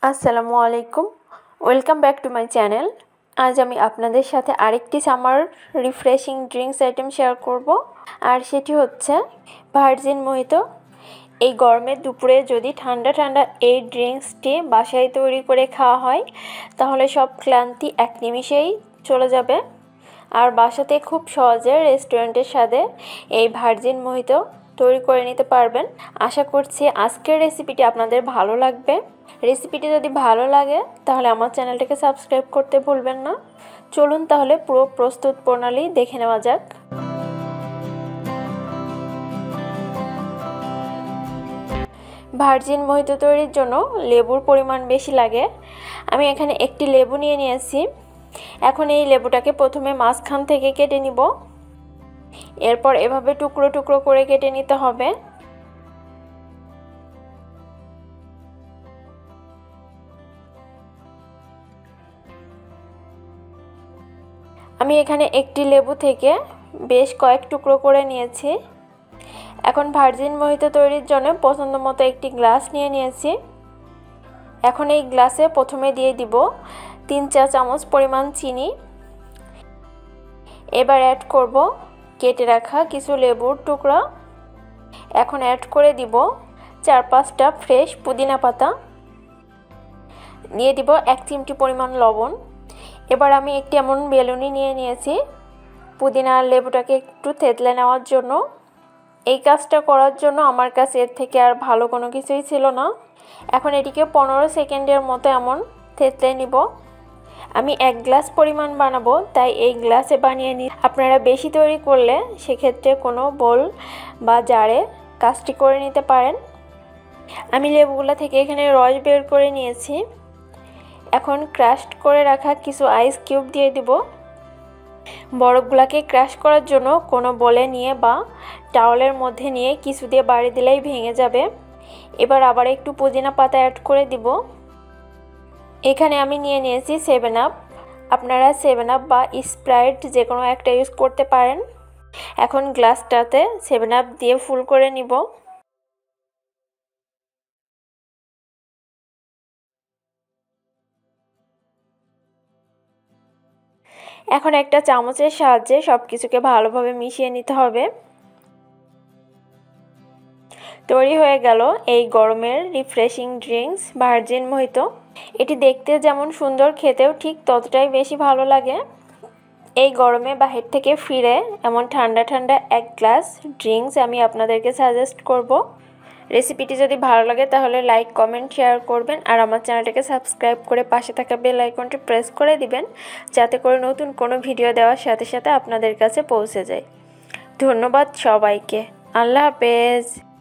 আসসালামু আলাইকুম, welcome back to my channel. আজ আমি আপনাদের সাথে আরেকটি summer refreshing drinks item share করব, আর সেটি হচ্ছে ভার্জিন মোহিতো। এই গরমের দুপুরে যদি ঠান্ডা ঠান্ডা এই ড্রিঙ্কসটি বাসায় তৈরি করে খাওয়া হয় তাহলে সব ক্লান্তি এক নিমিষেই চলে যাবে। আর বাসাতে খুব সহজে রেস্টুরেন্টের স্বাদে এই ভার্জিন মোহিতো তৈরি করে নিতে পারবেন। আশা করছি আজকের রেসিপিটি আপনাদের ভালো লাগবে। রেসিপিটি যদি ভালো লাগে তাহলে আমার চ্যানেলটাকে সাবস্ক্রাইব করতে ভুলবেন না। চলুন তাহলে পুরো প্রস্তুত প্রণালী দেখে নেওয়া যাক। ভার্জিন মোহিতো তৈরির জন্য লেবুর পরিমাণ বেশি লাগে। আমি এখানে একটি লেবু নিয়ে নিয়েছি। এখন এই লেবুটাকে প্রথমে মাঝখান থেকে কেটে নিব। এরপর এভাবে টুকরো টুকরো করে কেটে নিতে হবে। আমি এখানে একটি লেবু থেকে বেশ কয়েক টুকরো করে নিয়েছি। এখন ভার্জিন মোহিতো তৈরির জন্য পছন্দ মতো একটি গ্লাস নিয়ে নিয়েছি। এখন এই গ্লাসে প্রথমে দিয়ে দিব 3 চা চামচ পরিমাণ চিনি। এবার অ্যাড করব কেটে রাখা কিছু লেবুর টুকরা। এখন অ্যাড করে দিব 4-5টা ফ্রেশ পুদিনা পাতা। দিয়ে দিব 1 চিমটি পরিমাণ লবণ। এবার আমি একটি এমন বেলুনি নিয়ে নিয়েছি পুদিনা আর লেবুটাকে একটু থেতলে নেওয়ার জন্য। এই কাজটা করার জন্য আমার কাছে এর থেকে আর ভালো কোনো কিছুই ছিল না। এখন এটিকে 15 সেকেন্ডের মতো এমন থেতলে নিব। আমি 1 গ্লাস পরিমাণ বানাবো, তাই এই গ্লাসে বানিয়ে নিই। আপনারা বেশি তৈরি করলে সেক্ষেত্রে কোনো বোল বা জারে কাজটি করে নিতে পারেন। আমি লেবুগুলো থেকে এখানে রস বের করে নিয়েছি। এখন ক্রাশড করে রাখা কিছু আইস কিউব দিয়ে দিব। বরফগুলোকে ক্রাশ করার জন্য কোনো বলে নিয়ে বা টাওয়ালের মধ্যে নিয়ে কিছু দিয়ে বাড়ি দিলেই ভেঙে যাবে। এবার আবার একটু পুদিনা পাতা অ্যাড করে দিব। এখানে আমি নিয়ে নিয়েছি 7 আপ। আপনারা 7 আপ বা স্প্রাইট যে কোনো একটা ইউজ করতে পারেন। এখন গ্লাসটাতে 7 আপ দিয়ে ফুল করে নিব। এখন একটা চামচের সাহায্যে সব কিছুকে ভালোভাবে মিশিয়ে নিতে হবে। তৈরি হয়ে গেল এই গরমের রিফ্রেশিং ড্রিঙ্কস ভার্জিন মোহিতো। এটি দেখতে যেমন সুন্দর, খেতেও ঠিক ততটাই বেশি ভালো লাগে। এই গরমে বাহির থেকে ফিরে এমন ঠান্ডা ঠান্ডা 1 গ্লাস ড্রিঙ্কস আমি আপনাদেরকে সাজেস্ট করব। রেসিপিটি যদি ভালো লাগে তাহলে লাইক, কমেন্ট, শেয়ার করবেন আর আমার চ্যানেলটাকে সাবস্ক্রাইব করে পাশে থাকা বেল আইকনটি প্রেস করে দিবেন, যাতে করে নতুন কোনো ভিডিও দেওয়ার সাথে সাথে আপনাদের কাছে পৌঁছে যায়। ধন্যবাদ সবাইকে। আল্লাহ হাফেজ।